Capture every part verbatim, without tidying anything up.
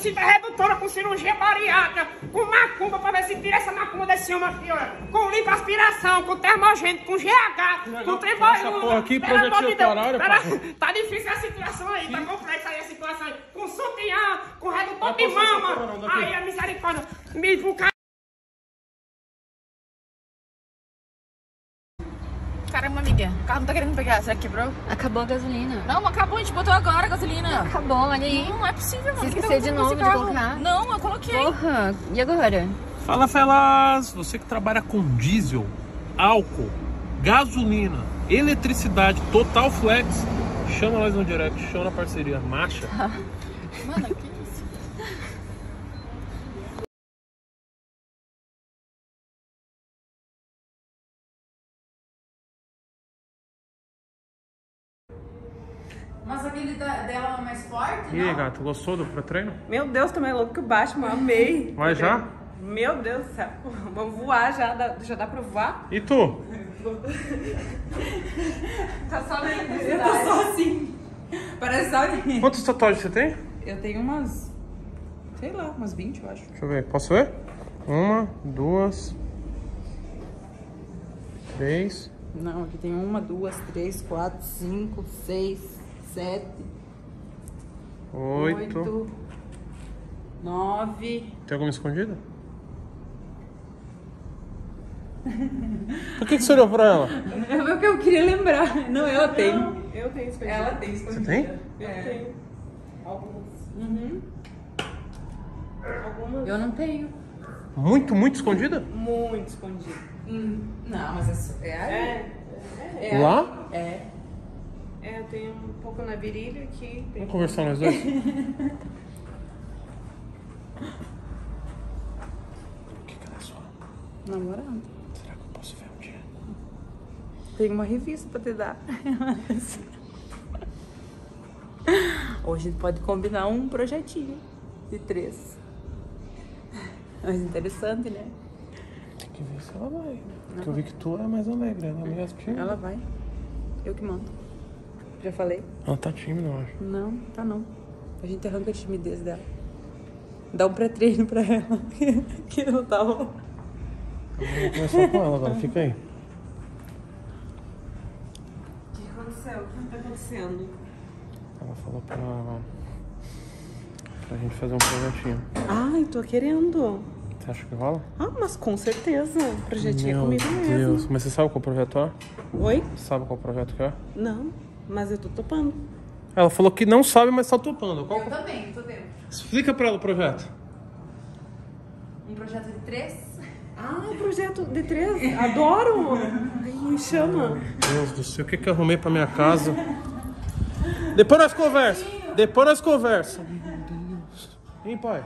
cinta redutora, com cirurgia bariátrica, com macumba, pra ver se tira essa macumba desse homem aqui, olha. Com limpa aspiração, com termogênico, com G H, com tribóide. Essa porra aqui, projetinho horário, pô. Tá difícil a situação aí, tá complexa aí a situação aí. Com sutiã, com redutor de mama. Aí, a misericórdia. Me buca. Caramba, amiga, o carro não tá querendo pegar, será que quebrou? Acabou a gasolina. Não, acabou, a gente botou agora a gasolina. Acabou, olha aí. Não, não é possível, mano. Você esqueceu de novo de colocar? Não, eu coloquei. Porra, e agora? Fala, felas! Você que trabalha com diesel, álcool, gasolina, eletricidade, Total Flex, chama nós no direct, chama na parceria, marcha. Mano, que isso? Mas aquele da, dela é mais forte, E aí, gato, gostou do pré-treino? Meu Deus, tô mais louco que o Batman, amei. Vai já? Meu Deus do céu. Vamos voar já, dá, já dá pra voar? E tu? Tá só na eletricidade. Eu tô só assim. Parece só que... Quantas tatuagens você tem? Eu tenho umas, sei lá, umas vinte, eu acho. Deixa eu ver, posso ver? Uma, duas, três. Não, aqui tem uma, duas, três, quatro, cinco, seis, sete, Oito. oito, nove. Tem alguma escondida? Por que, que você olhou pra ela? É o que eu queria lembrar. Não, ela tem. Eu tenho escondida. Ela tem escondida. Você tem? Eu É. tenho. Algumas. Uhum. Algumas. Eu não tenho. Muito, muito escondida? Muito escondida. Hum, não, mas é, é aí. É. É Lá? aí. É. É, eu tenho um pouco na virilha aqui. Tem... Vamos conversar nós dois? Por que que ela é sua? Namorando. Será que eu posso ver um dia? Tem uma revista pra te dar. Hoje a gente pode combinar um projetinho de três. Mas interessante, né? Tem que ver se ela vai. Porque eu vi que tu é mais alegre, ela é mais tímida. Ela vai. Eu que mando. Já falei? Ela tá tímida, eu acho. Não, tá não. A gente arranca a timidez dela. Dá um pré-treino pra ela. Que não tá bom. Vamos conversar com ela agora, fica aí. O que aconteceu? O que tá acontecendo? Ela falou pra, pra gente fazer um projetinho. Ai, tô querendo. Você acha que rola? Ah, mas com certeza. Projetinho é Meu comigo Deus. mesmo. Mas você sabe qual projeto é? Oi? Você sabe qual projeto que é? Não, mas eu tô topando. Ela falou que não sabe, mas tá topando. Qual... Eu também, tô dentro. Explica pra ela o projeto. Um projeto de três? Ah, projeto de três. Adoro. Ai, me chama. Meu Deus do céu, o que que eu arrumei pra minha casa? Depois nós conversa. Depois nós conversa. Meu Deus. Hein, pai?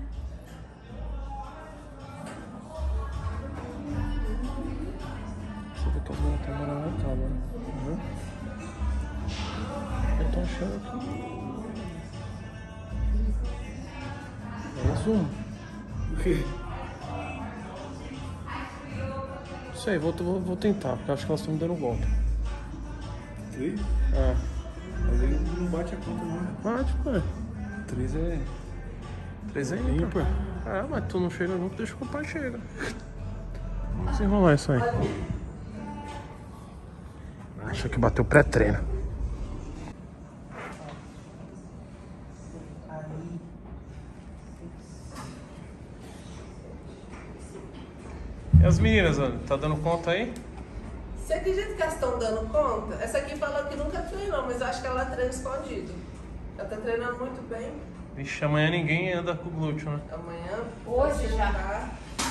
Deixa eu ver que as minhas estão morando na tábua, né? Uhum. Eu tô achando que... Mais um. Não sei, vou, vou, vou tentar, porque eu acho que elas estão me dando golpe. Três? É. Mas ele não bate a conta, não. Bate, pai. Três é... Três é ímpar. É, mas tu não chega junto, deixa que o pai chega. Vamos desenrolar isso aí. Acho que bateu pré-treino. E as meninas, Ana, tá dando conta aí? Você acredita que elas estão dando conta? Essa aqui falou que nunca treinou, mas eu acho que ela treina escondido. Ela tá treinando muito bem. Vixe, amanhã ninguém anda com o glúteo, né? Amanhã. Hoje já. Tá.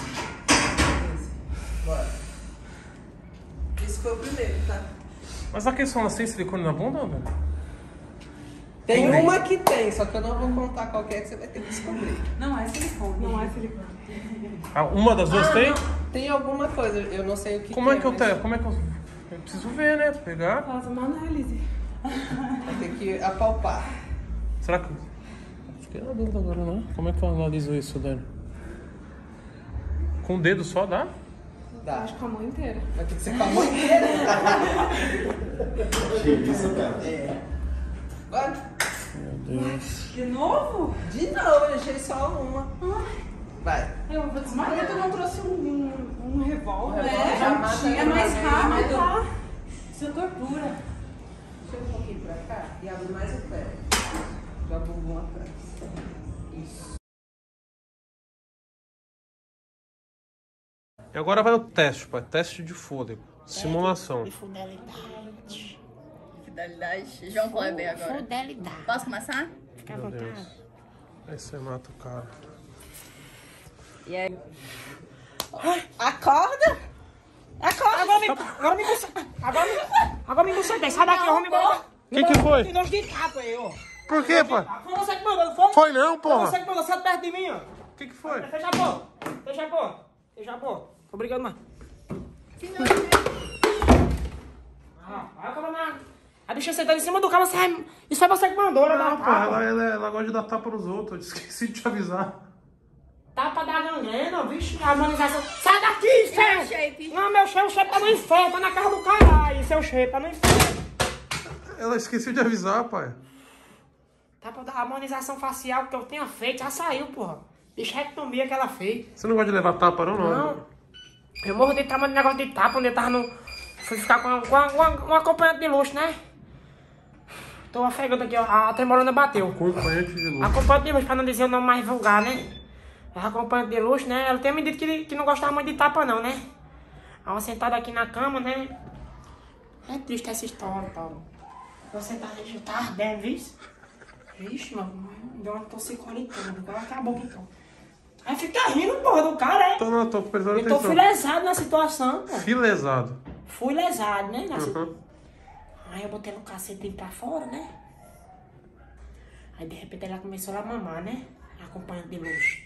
Bora. Esse foi o primeiro, tá? Mas a questão, elas têm silicone na bunda, velho? Tem Tem. uma que tem, só que eu não vou contar qual que é, que você vai ter que descobrir. Não é silicone. Não é silicone. Ah, uma das duas Ah, tem? não. Tem alguma coisa, eu não sei o que Como é que eu mas tenho? Como é que eu... Eu preciso ver, né? Pegar. Faz uma análise. Vai ter que apalpar. Será que... Fiquei na dúvida agora, não. Como é que eu analiso isso, Dani? Com o dedo só dá? Dá. Acho que com a mão inteira. Vai ter que ser com a mão inteira. Que isso, cara? É. Bora. Meu Deus. De novo? De novo, eu deixei só uma. Vai. Eu vou desmaiar. Tu não trouxe um, um, um revólver? É, Já mata é mais rápido. rápido. Isso é tortura. Deixa um pouquinho pra cá e abre mais o pé. Já bumbum atrás. Isso. E agora vai o teste, pai. Teste de fôlego. Simulação. Fidelidade. Fidelidade. João Kleber agora. Fidelidade. Posso começar? Fica à Meu vontade. Deus. Aí você mata o cara. E aí? Acorda! Acorda! Agora me, agora me concentra. Agora me, agora me concentra. Sai daqui, eu vou me embora. Que que foi? Tem dois de capa aí, ó. Por quê, pai? Foi você que mandou, não foi? Foi não, Foi você porra. que mandou, sai perto de mim, ó. O que que foi? Fecha a porta. Fecha a porta. Fecha a porta. Tô brigando mais. Ah, vai acabar mais. A bicha sentada em cima do carro, você... Isso foi você que mandou, né? Não, Dá porra, tapa. ela, ela, ela gosta de dar tapa nos outros. Eu esqueci de te avisar. Tapa da ganhena, vixe, a harmonização. Sai daqui, seu! shape. Não, meu shape, o shape tá no inferno, tá na casa do caralho. Seu shape tá no inferno. Ela esqueceu de avisar, pai. Tapa da harmonização facial que eu tenha feito, já saiu, porra. Bichectomia que ela fez. Você não gosta de levar tapa, não? Não. Eu morro de tapa de negócio de tapa, onde eu tava no... Fui ficar com, com, uma, com uma, uma acompanhante de luxo, né? Tô ofegando aqui, ó. A tremorona bateu. Acompanhante de luxo. Acompanhante de luxo, pra não dizer o nome mais vulgar, né? A acompanhante de luxo, né? Ela tinha me dito que, que não gostava muito de tapa, não, né? Ela sentada aqui na cama, né? É triste essa história, Paulo. Eu sentada, eu tá ardendo, viu? Vixe, mano. Deu uma toxicolitona. Agora acabou então. Aí fica rindo, porra, do cara, é? Tô, não, tô prestando Eu tô atenção. fui lesado na situação, pô. Fui lesado. Fui lesado, né? Na situ- Uhum. Aí eu botei no cacetinho pra fora, né? Aí de repente ela começou a mamar, né? Acompanhando de luxo.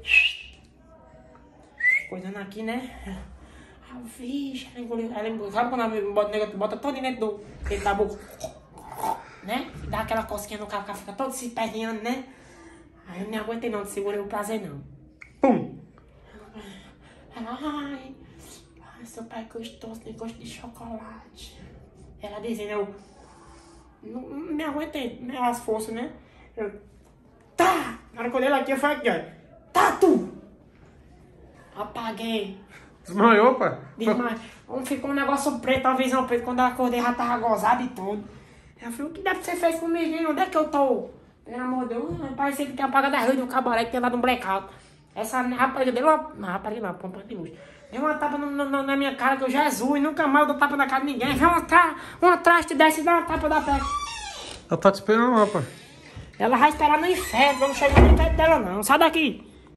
Coisando aqui, né? Ah, vixe, ela engoliu. Ela engoliu. Sabe quando ela bota, o negócio, bota todo dentro do dentro da boca? Né? E dá aquela cosquinha no carro, o cara fica todo se perninhando, né? Aí eu não aguentei não, não segurei o prazer não. Pum! Ela, ai, ai, seu pai gostoso, tem gosto de chocolate. Ela dizendo, eu não, não me aguentei, né, as forças, né? Eu, tá! Na hora que eu olhei lá aqui, eu falei aqui, ó. Tá, tu! Apaguei. Desmaiou, pai? Desmaiei. Ficou um negócio preto, a visão preta. Quando eu acordei, já tava gozado e tudo. Eu falei, o que deve que você fez comigo, hein? Onde é que eu tô? Pelo amor de Deus, parecia que tinha apagado a luz do cabaré, que tinha dado um blackout. Essa rapariga deu uma... Não, rapariga não, pompa de luz. Deu uma tapa no, no, na minha cara, que eu Jesus, nunca mais eu dou tapa na cara de ninguém. Vem uma, tra... uma traste dessa e dá uma tapa da pé. Ela tá te esperando lá, pai. Ela vai esperar no inferno, eu não chego nem perto dela não. Sai daqui.